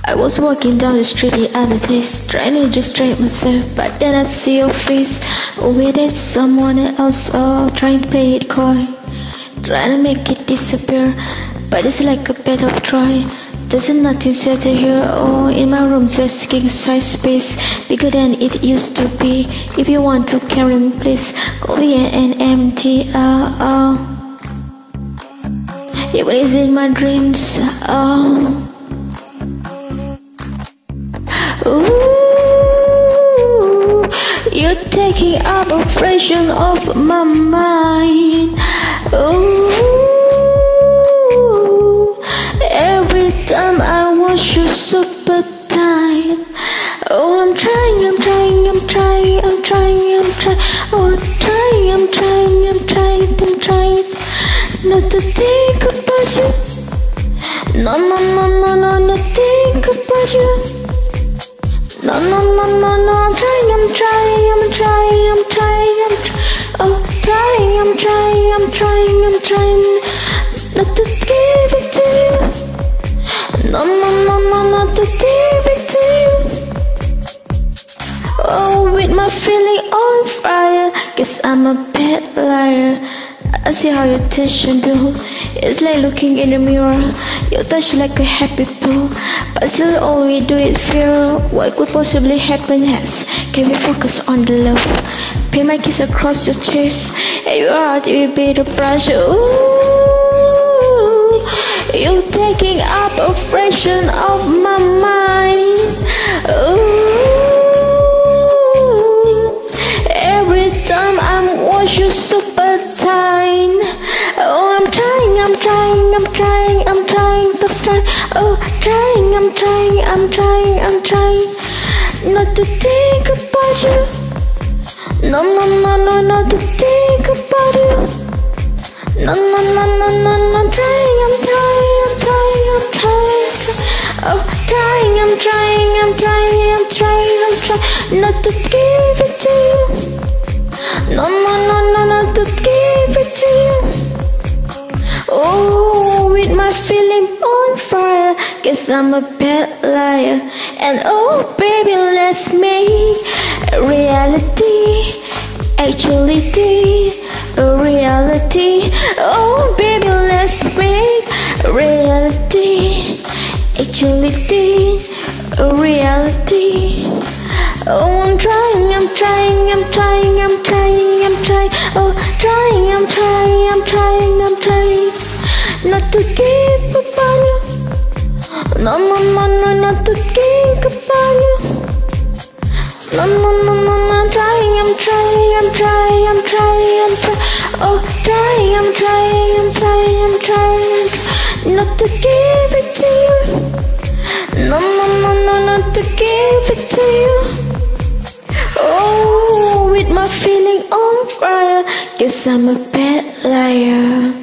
I was walking down the street the other day, trying to distract myself, but then I see your face with it, someone else, trying to play it coy, trying to make it disappear, but it's like a bed of try. There's nothing settled here, in my room there's king size space, bigger than it used to be. If you want to carry me, please, call me an empty, even it's in my dreams, Ooh, you're taking up a fraction of my mind. Ooh, every time I watch you super tight. Oh, I'm trying. Oh, I'm trying not to think about you. No, not think about you. No, I'm trying. Oh, I'm trying not to give it to you. No, not to give it to you. Oh, with my feeling on fire, guess I'm a bad liar. I see how your tension build. It's like looking in the mirror. Your touch like a happy pill, but still all we do is fear what could possibly happen next. Can we focus on the love? Paint my kiss across your chest, and your heart will be the brush. Ooh, you taking up a fraction of my mind. Ooh, every time I'm watch you super tight. Oh, I'm trying to try. Oh, I'm trying not to think about you. No, not to think about you. No, I'm trying. Oh, I'm trying not to give it to you. No, not to give it to you. Oh, with my feeling on fire, guess I'm a bad liar. And oh, baby, let's make reality, actuality, reality. Oh, baby, let's make reality, actuality, reality. Oh, I'm trying. Oh, I'm trying not to give about you. No, not to think about you. No, I'm trying. Oh, I'm trying not to give it to you. No, not to give it to you. Oh, with my feeling on fire, guess I'm a bad liar.